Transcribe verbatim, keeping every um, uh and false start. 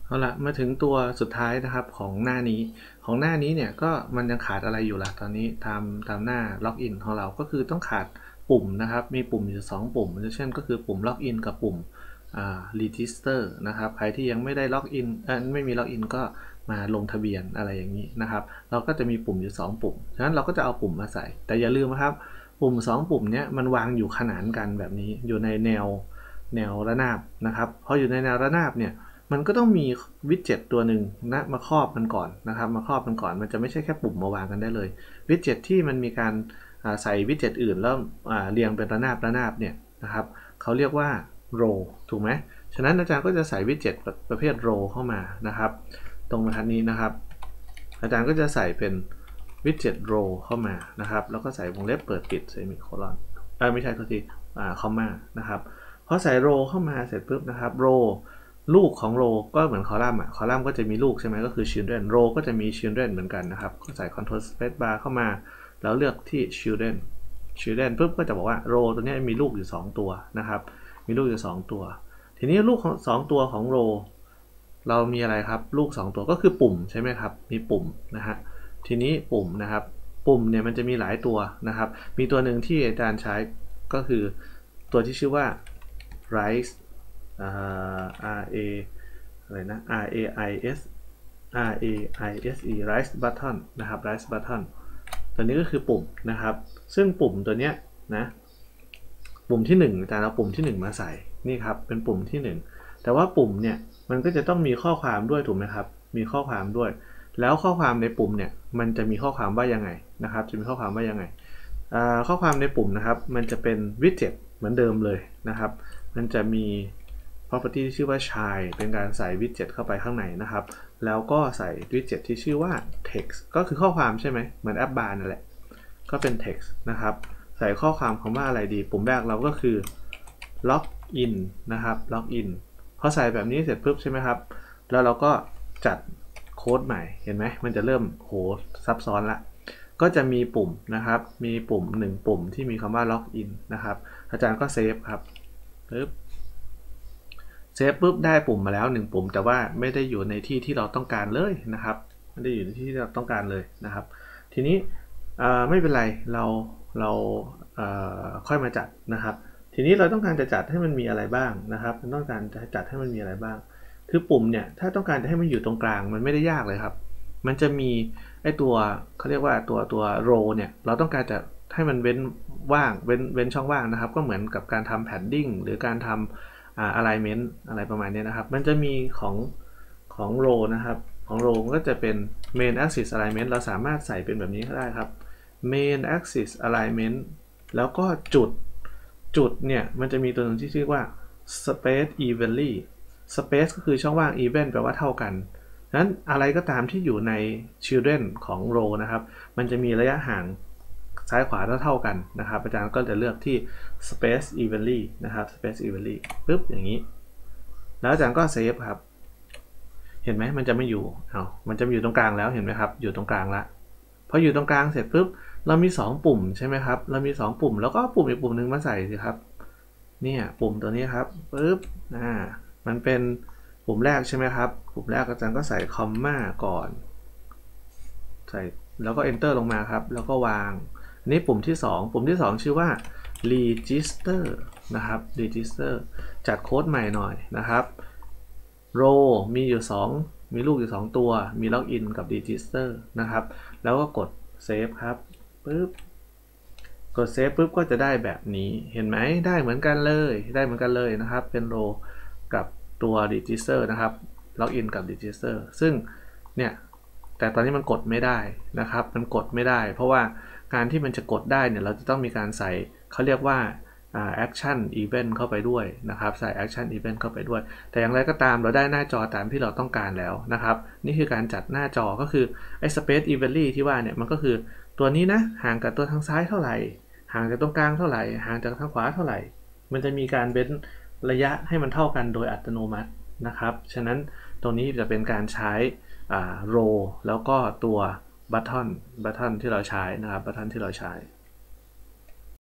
เอาละมาถึงตัวสุดท้ายนะครับของหน้านี้ของหน้านี้เนี่ยก็มันยังขาดอะไรอยู่ล่ะตอนนี้ตามตามหน้าล็อกอินของเราก็คือต้องขาดปุ่มนะครับมีปุ่มอยู่สองปุ่มเช่นก็คือปุ่มล็อกอินกับปุ่มอ่า register นะครับใครที่ยังไม่ได้ล็อกอินเอ่อไม่มีล็อกอินก็มาลงทะเบียนอะไรอย่างนี้นะครับเราก็จะมีปุ่มอยู่สองปุ่มฉะนั้นเราก็จะเอาปุ่มมาใส่แต่อย่าลืมนะครับปุ่มสองปุ่มนี้มันวางอยู่ขนานกันแบบนี้อยู่ในแนวแนวระนาบนะครับพออยู่ในแนวระนาบเนี่ยมันก็ต้องมีวิดเจ็ตตัวหนึ่งนะมาครอบมันก่อนนะครับมาครอบมันก่อนมันจะไม่ใช่แค่ปุ่มมาวางกันได้เลยวิดเจ็ตที่มันมีการใส่วิดเจ็ตอื่นแล้วเรียงเป็นระนาบระนาบเนี่ยนะครับเขาเรียกว่าโรถูกไหมฉะนั้นอาจารย์ก็จะใส่วิดเจ็ตประเภทโรเข้ามานะครับตรงบรรทัดนี้นะครับอาจารย์ก็จะใส่เป็นวิดเจ็ตโรเข้ามานะครับแล้วก็ใส่วงเล็บเปิดปิดเซมิโคลอนเออไม่ใช่โทษทีอ่าคอมมานะครับพอใส่โรเข้ามาเสร็จปุ๊บนะครับโรลูกของโรก็เหมือนคอลัมน์อ่ะคอลัมน์ก็จะมีลูกใช่ไหมก็คือ children โรก็จะมี children เหมือนกันนะครับก็ใส่ control space bar เข้ามาแล้วเลือกที่ children children ปุ๊บก็จะบอกว่าโรตัวนี้มีลูกอยู่สองตัวนะครับมีลูกอยู่สองตัวทีนี้ลูกของสองตัวของโรเรามีอะไรครับลูกสองตัวก็คือปุ่มใช่ไหมครับมีปุ่มนะฮะทีนี้ปุ่มนะครับปุ่มเนี่ยมันจะมีหลายตัวนะครับมีตัวหนึ่งที่อาจารย์ใช้ก็คือตัวที่ชื่อว่า rise R A อะไรนะ R A I S R A I S E rise button นะครับ rise button ตัวนี้ก็คือปุ่มนะครับซึ่งปุ่มตัวเนี้ยนะปุ่มที่หนึ่งอาจารย์เอาปุ่มที่หนึ่งมาใส่นี่ครับเป็นปุ่มที่หนึ่งแต่ว่าปุ่มเนี่ยมันก็จะต้องมีข้อความด้วยถูกไหมครับมีข้อความด้วยแล้วข้อความในปุ่มเนี่ยมันจะมีข้อความว่ายังไงนะครับจะมีข้อความว่ายังไงข้อความในปุ่มนะครับมันจะเป็นวิดเจ็ตเหมือนเดิมเลยนะครับมันจะมี property ที่ชื่อว่า child เป็นการใส่วิดเจ็ตเข้าไปข้างในนะครับแล้วก็ใส่วิดเจ็ตที่ชื่อว่า text ก็คือข้อความใช่ไหมเหมือนแอปบาร์นั่นแหละก็เป็น text นะครับใส่ข้อความคำว่าอะไรดีปุ่มแรกเราก็คือ log in นะครับ log in พอใส่แบบนี้เสร็จปุ๊บใช่ไหมครับแล้วเราก็จัดโค้ดใหม่เห็นไหมมันจะเริ่มโหซับซ้อนละก็จะมีปุ่มนะครับมีปุ่มหนึ่งปุ่มที่มีคำว่า log in นะครับอาจารย์ก็เซฟครับปึ๊บเซฟปุ๊บได้ปุ่มมาแล้วหนึ่งปุ่มแต่ว่าไม่ได้อยู่ในที่ที่เราต้องการเลยนะครับไม่ได้อยู่ในที่ที่เราต้องการเลยนะครับทีนี้ไม่เป็นไรเราเราค่อยมาจัดนะครับทีนี้เราต้องการจะจัดให้มันมีอะไรบ้างนะครับต้องการจะจัดให้มันมีอะไรบ้างคือปุ่มเนี่ยถ้าต้องการจะให้มันอยู่ตรงกลางมันไม่ได้ยากเลยครับมันจะมีไอตัวเขาเรียกว่าตัวตัวโรเนี่ยเราต้องการจะให้มันเว้นว่างเว้นเว้นช่องว่างนะครับก็เหมือนกับการทำแพดดิ้งหรือการทำอ่า alignment อะไรประมาณนี้นะครับมันจะมีของของโรนะครับของโรก็จะเป็น main axis alignment เราสามารถใส่เป็นแบบนี้ก็ได้ครับ main axis alignment แล้วก็จุดจุดเนี่ยมันจะมีตัวหนึ่งที่ชื่อว่า space evenly space ก็คือช่องว่าง even แปลว่าเท่ากันนั้นอะไรก็ตามที่อยู่ใน children ของ row นะครับมันจะมีระยะห่างซ้ายขวาเท่าๆกันนะครับอาจารย์ก็จะเลือกที่ space evenly นะครับ space evenly ปึ๊บอย่างนี้แล้วอาจารย์ก็เซฟครับเห็นไหมมันจะไม่อยู่เอามันจะอยู่ตรงกลางแล้วเห็นไหมครับอยู่ตรงกลางละพออยู่ตรงกลางเสร็จปุ๊บเรามีสองปุ่มใช่ไหมครับเรามีสองปุ่มแล้วก็ปุ่มอีกปุ่มหนึ่งมาใส่สิครับเนี่ยปุ่มตัวนี้ครับปึ๊บอ่ามันเป็นปุ่มแรกใช่ไหมครับปุ่มแรกอาจารย์ก็ใส่คอมมาก่อนใส่แล้วก็ enter ลงมาครับแล้วก็วางอันนี้ปุ่มที่สองปุ่มที่สองชื่อว่า register นะครับ register จัดโค้ดใหม่หน่อยนะครับ row มีอยู่สองมีลูกอยู่สองตัวมี login กับ register นะครับแล้วก็กด save ครับปึ๊บกด save ปุ๊บก็จะได้แบบนี้เห็นไหมได้เหมือนกันเลยได้เหมือนกันเลยนะครับเป็น row กับตัว register นะครับ login กับ register ซึ่งเนี่ยแต่ตอนนี้มันกดไม่ได้นะครับมันกดไม่ได้เพราะว่าการที่มันจะกดได้เนี่ยเราจะต้องมีการใส่เขาเรียกว่า action event เข้าไปด้วยนะครับใส่ action event เข้าไปด้วยแต่อย่างไรก็ตามเราได้หน้าจอตามที่เราต้องการแล้วนะครับนี่คือการจัดหน้าจอก็คือไอ้ space evenly ที่ว่าเนี่ยมันก็คือตัวนี้นะห่างกับตัวทางซ้ายเท่าไหร่ห่างจากตรงกลางเท่าไหร่ห่างจากทางขวาเท่าไหร่มันจะมีการเว้นระยะให้มันเท่ากันโดยอัตโนมัตินะครับฉะนั้นตรงนี้จะเป็นการใช้โรแล้วก็ตัวบัตทอนบัตทอนที่เราใช้นะครับบัตทอนที่เราใช้